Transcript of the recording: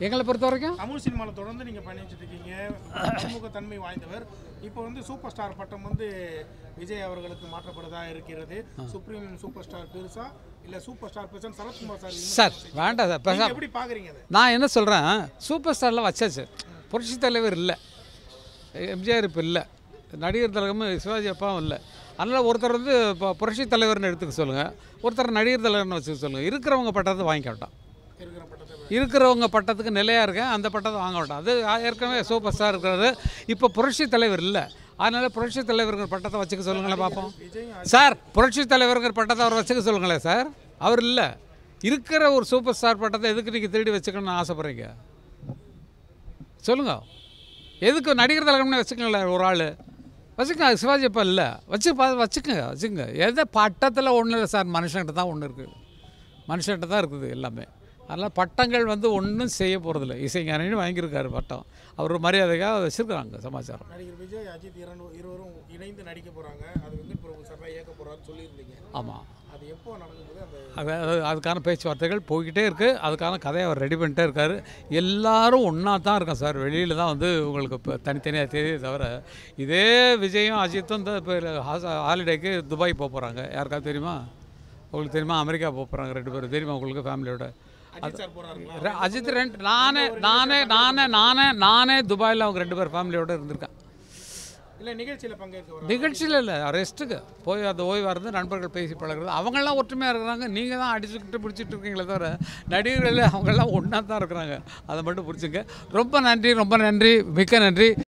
எங்களை பொறுத்த வரைக்கும் தமிழ் சினிமாவில் தொடர்ந்து நீங்கள் பயணிச்சுட்டு இருக்கீங்க, பன்முக தன்மை வாய்ந்தவர். இப்போ வந்து சூப்பர் ஸ்டார் பட்டம் வந்து விஜய் அவர்களுக்கு மாற்றப்படுதா இருக்கிறது. சுப்ரீம் சூப்பர் ஸ்டார் பெருசா இல்லை சூப்பர் ஸ்டார் பெருசா? சரத்குமார் சார் வேண்டாம் சார் நீங்க எப்படி பார்க்குறீங்க அதை? நான் என்ன சொல்கிறேன், சூப்பர் ஸ்டார்லாம் வச்சாச்சு. புரட்சி தலைவர் இல்லை, எம்ஜிஆர் இப்போ இல்லை, நடிகர் திலகமும் சிவாஜி அப்பாவும் இல்லை. அதனால் ஒருத்தர் வந்து இப்போ புரட்சி தலைவர்னு எடுத்துக்க சொல்லுங்கள், ஒருத்தர் நடிகர் தலைவர்னு வச்சுக்க சொல்லுங்கள். இருக்கிறவங்க பட்டத்தை வாங்கிக்க வேண்டாம். இருக்கிறவங்க பட்டத்துக்கு நிலையாக இருக்கேன், அந்த பட்டத்தை வாங்க வேண்டாம். அது ஏற்கனவே சூப்பர் ஸ்டார் இருக்கிறாரு, இப்போ புரட்சி தலைவர் இல்லை. அதனால் புரட்சி தலைவர்கள் பட்டத்தை வச்சுக்க சொல்லுங்களேன் பார்ப்போம். சார் புரட்சி தலைவர்கள் பட்டத்தை அவர் வச்சுக்க சொல்லுங்களேன் சார். அவர் இல்லை, இருக்கிற ஒரு சூப்பர் ஸ்டார் பட்டத்தை எதுக்கு நீங்கள் திருடி வச்சுக்கணும்னு ஆசைப்பட்றீங்க சொல்லுங்கள். எதுக்கு நடிகர் திலகம்னு வச்சுக்கங்களேன், ஒரு ஆள் வச்சுக்கோங்க. சிவாஜி அப்போ இல்லை, வச்சுக்கோங்க. எதை பட்டத்தில் ஒன்றும் இல்லை சார், மனுஷன்கிட்ட தான் ஒன்று இருக்குது, மனுஷன்கிட்ட தான் இருக்குது எல்லாமே. அதனால் பட்டங்கள் வந்து ஒன்றும் செய்ய போகிறதில்ல. இசைஞானின்னு வாங்கியிருக்காரு பட்டம், அவர் மரியாதைக்காக வச்சுருக்காங்க சமாச்சாரம். நடிகர் விஜய் அஜித் இருவரும் இணைந்து நடிக்க போகிறாங்க, அது வெங்கட் பிரபு சார் தான் இயக்க போகிறான்னு சொல்லியிருந்தீங்க. ஆமாம், அது எப்போ நடக்குது? அதுக்கான பேச்சுவார்த்தைகள் போய்கிட்டே இருக்குது, அதுக்கான கதையை அவர் ரெடி பண்ணிட்டே இருக்கார். எல்லாரும் ஒன்றா தான் இருக்கோம் சார், வெளியில் தான் வந்து உங்களுக்கு இப்போ தனித்தனியாக தெரியுதே தவிர. இதே விஜயும் அஜித்தும் இந்த இப்போ ஹாலிடேக்கு துபாய் போக போகிறாங்க. யாருக்காவது தெரியுமா? உங்களுக்கு தெரியுமா? அமெரிக்கா போக போகிறாங்க 2 பேரும். தெரியுமா உங்களுக்கு ஃபேமிலியோட? அஜித் நானே துபாயில் அவங்க 2 பேர் ஃபேமிலியோடு இருந்திருக்கேன். இல்லை நிகழ்ச்சியில் பங்கேற்க? நிகழ்ச்சியில் இல்லை, ரெஸ்ட்டுக்கு போய் அந்த ஓய்வாக இருந்து நண்பர்கள் பேசி பழகிறது. அவங்களாம் ஒற்றுமையாக இருக்கிறாங்க, நீங்கள் தான் அடிச்சுக்கிட்டு பிடிச்சிட்டு இருக்கீங்களே தவிர நடிகர்கள் அவங்கெல்லாம் ஒன்றா தான் இருக்கிறாங்க. அதை மட்டும் பிடிச்சிங்க. ரொம்ப நன்றி, மிக்க நன்றி.